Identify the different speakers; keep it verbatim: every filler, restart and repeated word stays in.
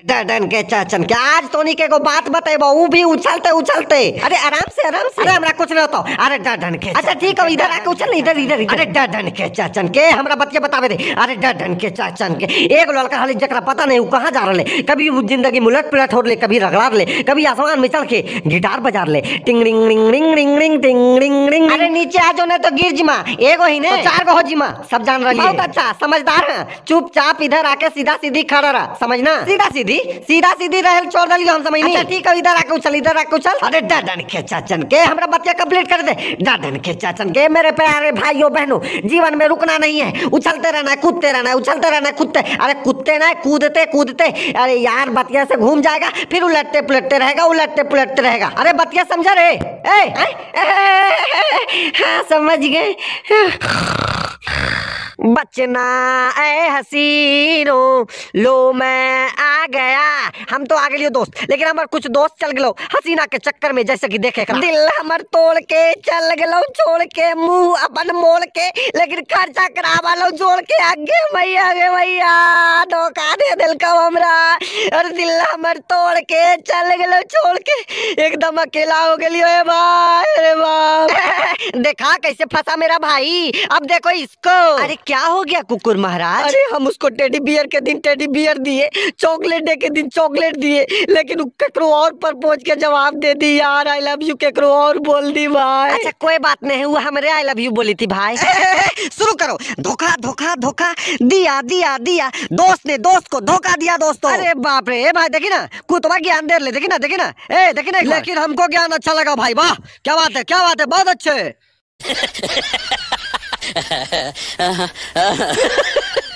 Speaker 1: Done के चाचन के आज तोनी के को बात बताइबो ऊ भी उछलते उछलते। अरे आराम से आराम से। अरे हमरा कुछ नहीं होता। अरे डन के अच्छा ठीक है इधर आके उछल इधर इधर इधर। अरे डन के चाचन के हमरा बतिया बतावे दे। अरे डन के चाचन के एक लड़का हाली जकरा पता नहीं ऊ कहां जा रहले, कभी वो जिंदगी मुलट पुलट हो ले, कभी रगड़ा ले, कभी आसमान में चल के गिटार बजा ले टिंग रिंग रिंग रिंग रिंग रिंग टिंग रिंग रिंग। अरे नीचे आ जो नहीं तो गिर जिमा। एगो ही ने चार गो हो जिमा, सब जान रही है। बहुत अच्छा समझदार है। चुपचाप इधर आके सीधा सीधी खड़ा रह, समझना। सीधा सीधी सीधा सीधी रहल छोड़ दलियो हम समझ नहीं। अच्छा ठीक है इधर आके उछल इधर आके उछल। अरे डन के चाचन के हमरा बतिया कंप्लीट कर दे। डन के चाचन के मेरे प्यारे भाइयों बहनों, जीवन में रुकना नहीं है, उछलते रहना है, कूदते रहना है, उछलते रहना है, कूदते। अरे कूदते ना कूदते कूदते। अरे यार बतिया से घूम जाएगा, फिर उलटते पुलटते रहेगा, उलटते पुलटते रहेगा। अरे बतिया समझा रे? ए हाँ समझ गए। बचना ए हसीनो लो मैं आ गया। हम तो आ गए दोस्त, लेकिन हमारे कुछ दोस्त चल गए हसीना के चक्कर में, जैसे कि देखे दिल हमर तोड़ के चल गए छोड़ के मुंह अपन मोड़ के, लेकिन खर्चा करावा लो जोड़ के। आगे भैया आगे भैया धोखा दे दिल का हमरा। और दिल हमर तोड़ के चल गए छोड़ के, एकदम अकेला हो गए भाई। अरे वाह देखा कैसे फंसा मेरा भाई। अब देखो इसको। अरे क्या हो गया कुकुर महाराज? अरे हम उसको टेडी बियर के दिन टेडी बियर दिए, चॉकलेट डे के दिन चॉकलेट दिए, लेकिन केकरो और पर पहुंच के जवाब दे दी यार आई लव यू केकरो और बोल दी भाई। अच्छा कोई बात नहीं, वो हमरे आई लव यू बोली थी भाई। शुरू करो। धोखा धोखा धोखा दिया दिया दिया, दोस्त ने दोस्त को धोखा दिया दोस्तों। अरे बाप रे भाई देखी ना कुतवा ज्ञान दे ले, देखी ना देखी ना ए देखी ना। लेकिन हमको ज्ञान अच्छा लगा भाई, वाह क्या बात है क्या बात है, बहुत अच्छे।